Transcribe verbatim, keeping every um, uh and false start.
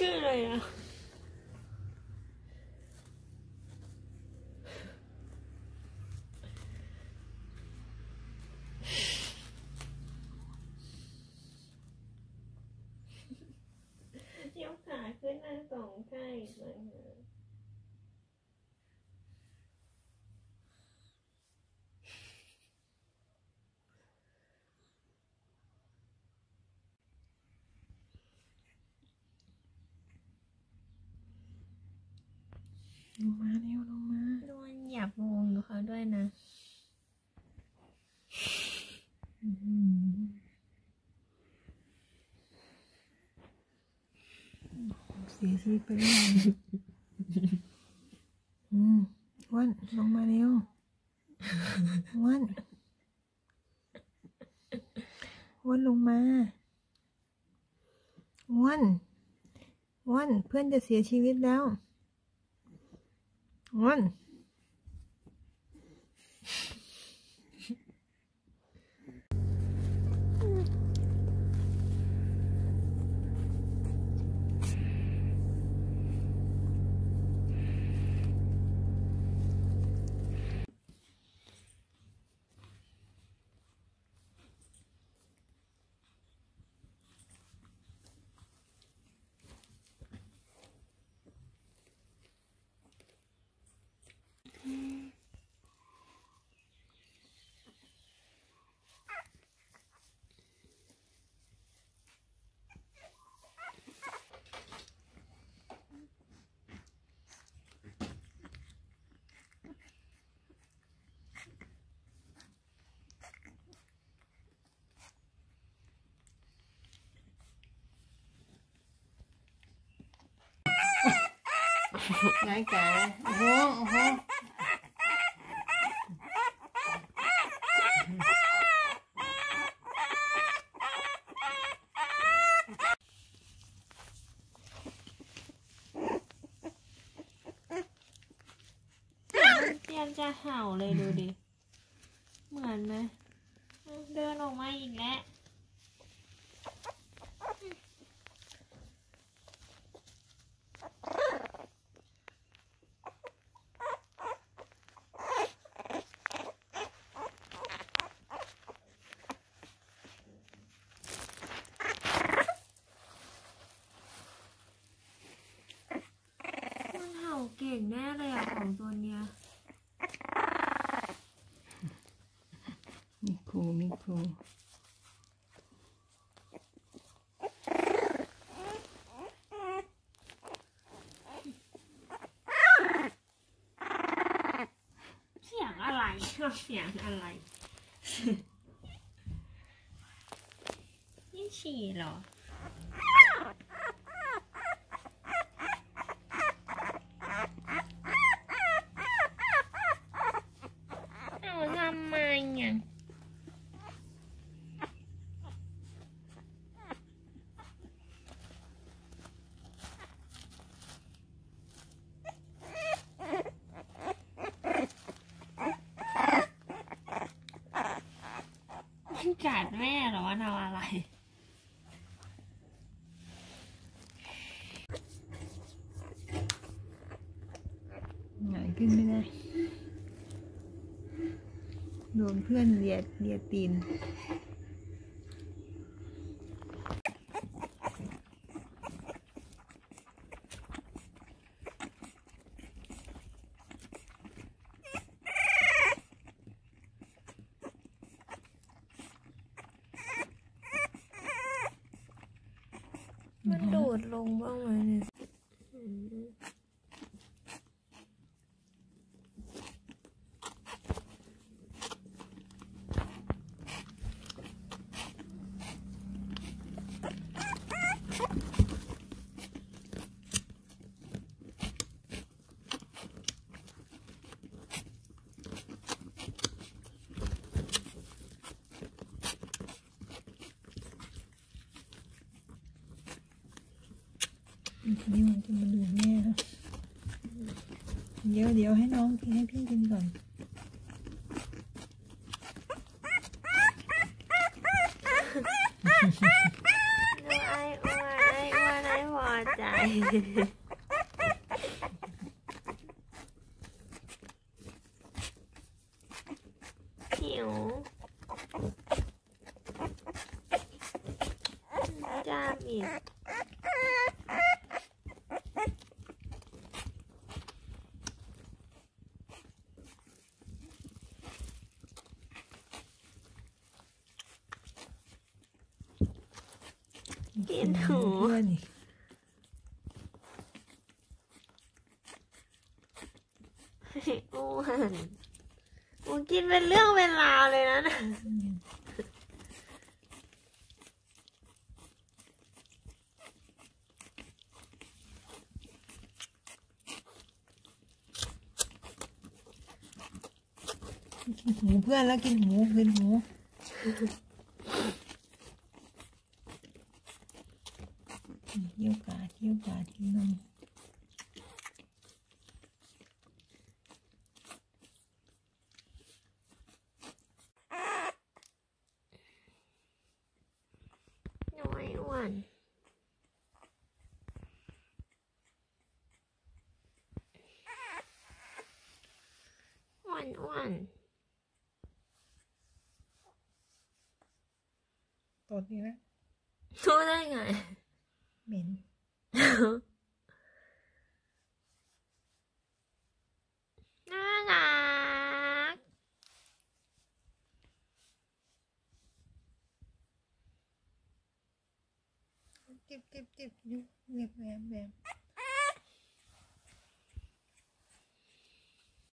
ชื่ออะไรอ่ะยกขาขึ้นนั่งสองข้างอีกเลยลงมาเร็วลงมาโดนหยับงงดูเขาด้วยนะเสียชีวิตไปแล้วอืมวันลงมาเร็ววันวันลงมาวันวันเพื่อนจะเสียชีวิตแล้ววันไงไก่โอ้โหโอ้โหเตรียมจะเห่าเลยดูดิเหมือนไหมเดินออกมาอีกแล้วเก่งแน่เลยอะของตัวเนี้ยมีครูมีครูเสียงอะไรชอบเสียงอะไรนี่ฉี่เหรอกัดแม่หรอว่าทำอะไรหงายขึ้นไม่ได้โดนเพื่อนเลียดเลียตีนมันโดดลงบ้างไหมเนี่ยนี่มันจะมาดูแม่ครับเดี๋ยวเดี๋ยวให้น้องกินให้พี่กินก่อนไอ้อ้วนไอ้อ้วนไอ้พอใจหิวจามอีกกินหูอ้วนอ้วนกินเป็นเรื่องเป็นราวเลยนะนะกินหูเพื่อนแล้วกินหูกินหูเยี่ยวกาดเยี่ยวกาดกินนมน้อยอ้วนอ้วนอ้วนตดนี่นะรู้ได้ไงเหม็นน่ารักจิบจิบจิบเงียบแวมแวม